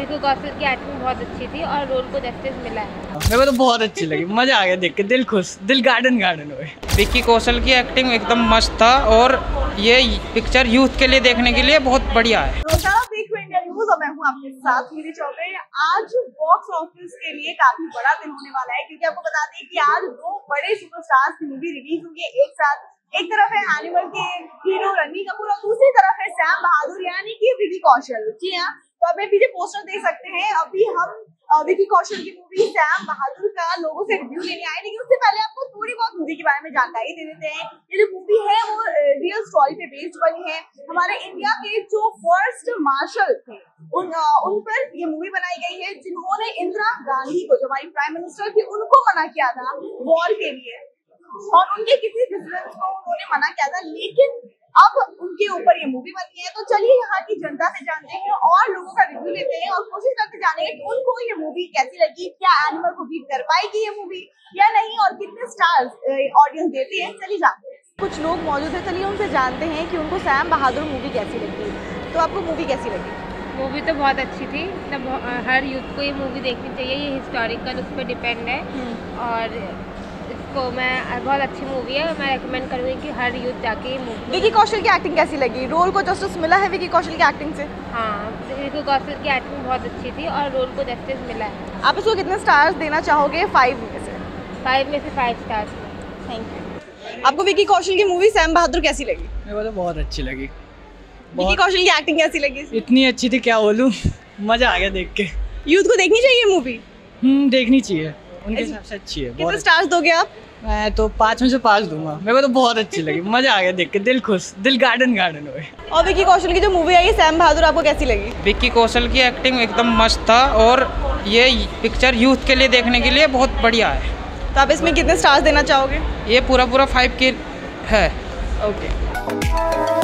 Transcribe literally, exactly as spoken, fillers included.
विकी कौशल की एक्टिंग बहुत अच्छी थी और रोल को जस्टिस मिला है। मेरे को तो बहुत अच्छी लगी, मजा आ गया देख के, दिल खुश, दिल गार्डन गार्डन हुए। विकी कौशल की एक्टिंग एकदम मस्त था और ये पिक्चर यूथ के लिए देखने के लिए बहुत बढ़िया है। मैं हूँ आपके साथ मेरी चौबे। आज बॉक्स ऑफिस के लिए काफी बड़ा दिन होने वाला है, क्योंकि आपको बता दें कि आज दो बड़े सुपरस्टार्स की मूवी रिलीज हुई है एक साथ। एक तरफ है एनिमल के हीरो रणबीर कपूर और दूसरी तरफ है सैम बहादुर यानी कि विकी कौशल। जी हाँ, तो आप पीछे पोस्टर देख सकते हैं। अभी हम विकी कौशल की मूवी सैम बहादुर का लोगों से रिव्यू लेने आए, लेकिन उससे पहले आपको थोड़ी बहुत मूवी के बारे में जानकारी दे देते हैं। ये जो मूवी है वो रियल स्टोरी पे बेस्ड बनी है। हमारे इंडिया के जो फर्स्ट मार्शल थे उन उन पर ये मूवी बनाई गई है, जिन्होंने इंदिरा गांधी को, जो हमारी प्राइम मिनिस्टर थी, उनको मना किया था वॉर के लिए और उनके किसी डिसीजन को उन्होंने मना किया था, लेकिन अब उनके ऊपर ये मूवी बनी है। तो चलिए यहाँ की जनता से जानते हैं और लोगों का रिव्यू लेते हैं और कोशिश करते जानेंगे कि उनको ये मूवी कैसी लगी, क्या एनिमल को बीट कर पाएगी ये मूवी या नहीं, और कितने स्टार्स ऑडियंस देती है। चलिए जानते हैं, कुछ लोग मौजूद है, चलिए उनसे जानते हैं कि उनको सैम बहादुर मूवी कैसी लगी। तो आपको मूवी कैसी लगी? मूवी तो बहुत अच्छी थी, मतलब हर यूथ को ये मूवी देखनी चाहिए। ये हिस्टोरिकल उस पर डिपेंड है और इसको मैं बहुत अच्छी मूवी है, मैं रेकमेंड करूँगी कि हर यूथ जाके ये मूवी। विकी कौशल की एक्टिंग कैसी लगी? रोल को जस्टिस मिला है विकी कौशल की एक्टिंग से? हाँ, विकी कौशल की एक्टिंग बहुत अच्छी थी और रोल को जस्टिस मिला है। आप इसको कितने स्टार्स देना चाहोगे फाइव में से? फाइव में से फाइव स्टार्स। Thank you. आपको विकी कौशल की मूवी सैम बहादुर कैसी लगी? मेरे को तो बहुत अच्छी लगी। विकी कौशल की एक्टिंग कैसी लगी? इतनी अच्छी थी, क्या बोलूं, मजा आ गया देख के। यूथ को देखनी चाहिए मूवी? हम्म देखनी चाहिए, उनके हिसाब से अच्छी है। कितने स्टार्स दोगे आप? मैं तो पाँच में से पाँच दूंगा। मेरे को तो बहुत अच्छी लगी, मजा आ गया देख के, दिल खुश, दिल गार्डन गार्डन हुए। और विकी कौशल की जो मूवी आई सैम बहादुर, आपको कैसी लगी? विकी कौशल की एक्टिंग एकदम मस्त था और ये पिक्चर यूथ के लिए देखने के लिए बहुत बढ़िया है। तो आप इसमें कितने स्टार्स देना चाहोगे? ये पूरा पूरा फाइव के है। ओके।